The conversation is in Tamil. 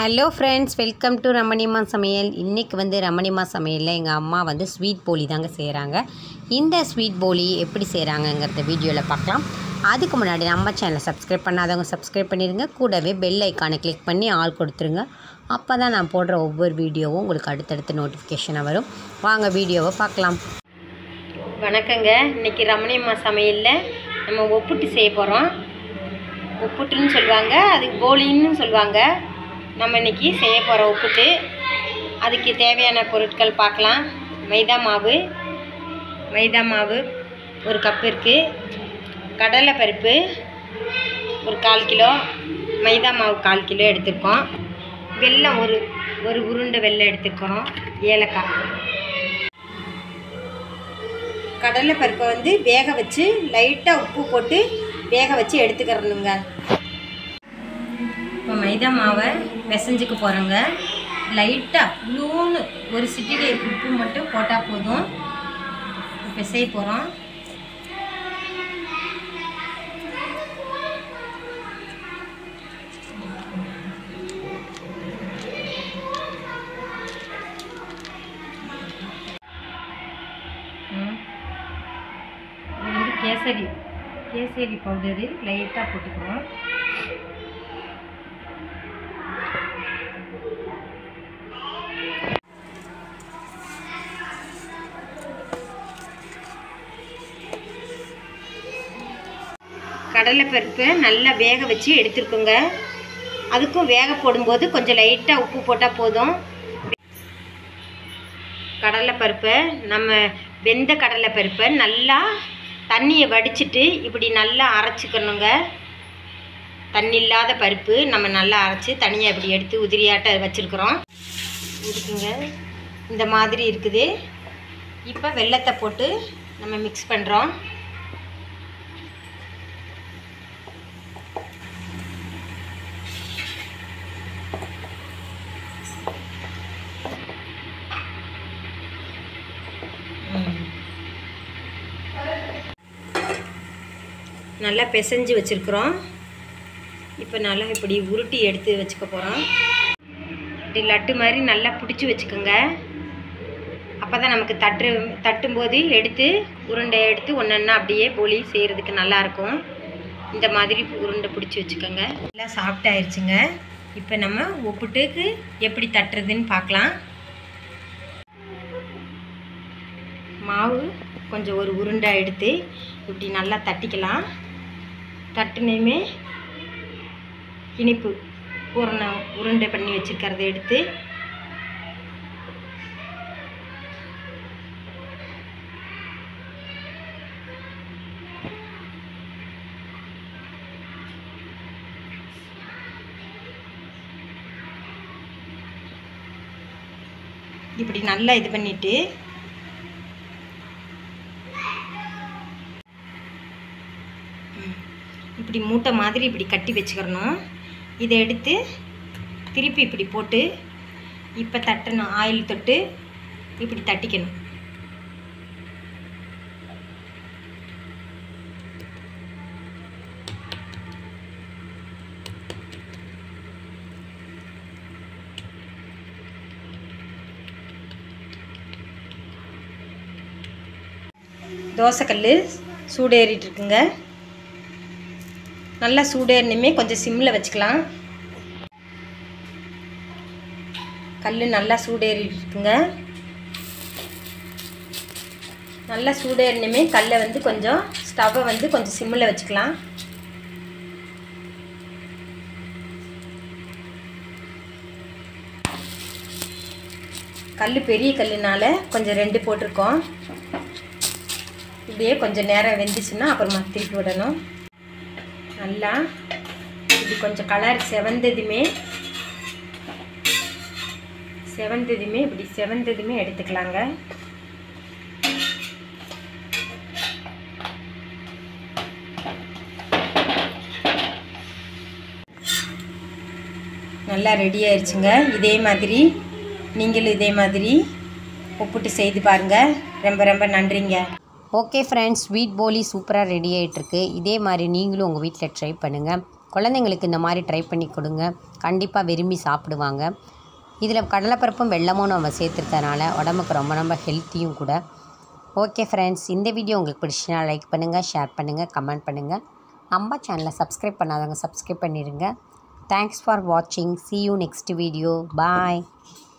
Hello friends, welcome to Ramanima Samayal. இன்றைக்கி வந்து ரமணிமா சமையலில் எங்கள் அம்மா வந்து ஸ்வீட் போலி தாங்க செய்கிறாங்க. இந்த ஸ்வீட் போலி எப்படி செய்கிறாங்கங்கிறத வீடியோவில் பார்க்கலாம். அதுக்கு முன்னாடி நம்ம சேனலை சப்ஸ்கிரைப் பண்ணாதவங்க சப்ஸ்கிரைப் பண்ணிடுங்க. கூடவே பெல் ஐக்கானை கிளிக் பண்ணி ஆல் கொடுத்துருங்க. அப்போ தான் நான் போடுற ஒவ்வொரு வீடியோவும் உங்களுக்கு அடுத்தடுத்த நோட்டிஃபிகேஷனாக வரும். வாங்க வீடியோவை பார்க்கலாம். வணக்கங்க. இன்றைக்கி ரமணிமா சமையலில் நம்ம ஒப்புட்டு செய்ய போகிறோம். ஒப்புட்டுன்னு சொல்லுவாங்க, அதுக்கு போலின்னு சொல்லுவாங்க. நம்ம இன்றைக்கி செய்ய போகிற உப்புட்டு, அதுக்கு தேவையான பொருட்கள் பார்க்கலாம். மைதா மாவு ஒரு கப் இருக்குது. கடலைப்பருப்பு ஒரு 1/4 கிலோ, மைதா மாவு 1/4 கிலோ எடுத்துருக்கோம். வெல்லம் ஒரு உருண்டை வெல்லம் எடுத்துருக்கோம். ஏலக்காய். கடலைப்பருப்பை வந்து வேக வச்சு லைட்டாக உப்பு போட்டு வேக வச்சு எடுத்துக்கிறணுங்க. இப்போ மைதா மாவை பிசைஞ்சுக்க போகிறோங்க. லைட்டாக லூன்னு ஒரு சிட்டிகை உப்பு மட்டும் போட்டால் போதும். பிசைய போகிறோம். இது வந்து கேசரி பவுடரு லைட்டாக போட்டுக்கிறோம். கடலைப்பருப்பை நல்லா வேக வச்சு எடுத்துருக்குங்க. அதுக்கும் வேக போடும்போது கொஞ்சம் லைட்டாக உப்பு போட்டால் போதும். கடலைப்பருப்பை நம்ம வெந்த கடலைப்பருப்பை நல்லா தண்ணியை வடிச்சிட்டு இப்படி நல்லா அரைச்சிக்கணுங்க. தண்ணி இல்லாத பருப்பு நம்ம நல்லா அரைச்சி தனியாக இப்படி எடுத்து உதிரியாட்ட வச்சுருக்குறோம். இருக்குங்க, இந்த மாதிரி இருக்குது. இப்போ வெல்லத்தை போட்டு நம்ம மிக்ஸ் பண்ணுறோம். நல்லா பிசைஞ்சு வச்சுருக்குறோம். இப்போ நல்லா இப்படி உருட்டி எடுத்து வச்சுக்க போகிறோம். இப்படி லட்டு மாதிரி நல்லா பிடிச்சி வச்சுக்கோங்க. அப்போ தான் நமக்கு தட்டும்போது எடுத்து உருண்டை எடுத்து ஒன்றா அப்படியே போலி செய்கிறதுக்கு நல்லாயிருக்கும். இந்த மாதிரி உருண்டை பிடிச்சி வச்சுக்கோங்க. நல்லா சாஃப்ட் ஆயிடுச்சுங்க. இப்போ நம்ம ஒப்புட்டுக்கு எப்படி தட்டுறதுன்னு பார்க்கலாம். மாவு கொஞ்சம் ஒரு உருண்டை எடுத்து இப்படி நல்லா தட்டிக்கலாம். தட்டுனையுமே இனிப்பு உருண்டை பண்ணி வச்சுருக்கிறத எடுத்து இப்படி நல்லா இது பண்ணிவிட்டு இப்படி மூட்டை மாதிரி இப்படி கட்டி வச்சுக்கிறணும். இதை எடுத்து திருப்பி இப்படி போட்டு இப்போ தட்டணும். ஆயில் தொட்டு இப்படி தட்டிக்கணும். தோசைக்கல் சூடேறிட்டு இருக்குங்க. நல்லா சூடேறினுமே கொஞ்சம் சிம்மில் வச்சுக்கலாம். கல் நல்லா சூடேறிட்டு இருக்குங்க. நல்லா சூடேறினுமே கல்லை வந்து கொஞ்சம் ஸ்டவ்வை வந்து கொஞ்சம் சிம்மில் வச்சுக்கலாம். கல் பெரிய கல்லுனால கொஞ்சம் 2 போட்டிருக்கோம். இப்படியே கொஞ்சம் நேரம் வெந்துச்சுன்னா அப்புறமா திருப்பி விடணும். நல்லா இப்படி கொஞ்சம் கலர் செவந்ததுமே இப்படி செவந்ததுமே எடுத்துக்கலாங்க. நல்லா ரெடி ஆயிடுச்சுங்க. இதே மாதிரி நீங்களும் இதே மாதிரி ஒப்புட்டு செய்து பாருங்கள். ரொம்ப ரொம்ப நன்றிங்க. ஓகே ஃப்ரெண்ட்ஸ், ஸ்வீட் போலி சூப்பராக ரெடி ஆகிட்டுருக்கு. இதே மாதிரி நீங்களும் உங்கள் வீட்டில் ட்ரை பண்ணுங்கள். குழந்தைங்களுக்கு இந்த மாதிரி ட்ரை பண்ணி கொடுங்க, கண்டிப்பாக விரும்பி சாப்பிடுவாங்க. இதில் கடலைப்பருப்பும் வெல்லமும் நம்ம சேர்த்துருக்கறனால உடம்புக்கு ரொம்ப ரொம்ப ஹெல்த்தியும் கூட. ஓகே ஃப்ரெண்ட்ஸ், இந்த வீடியோ உங்களுக்கு பிடிச்சினா லைக் பண்ணுங்கள், ஷேர் பண்ணுங்கள், கமெண்ட் பண்ணுங்கள். நம்ம சேனலை சப்ஸ்கிரைப் பண்ணாதவங்க சப்ஸ்கிரைப் பண்ணிடுங்க. தேங்க்ஸ் ஃபார் வாட்சிங். See you next video. Bye.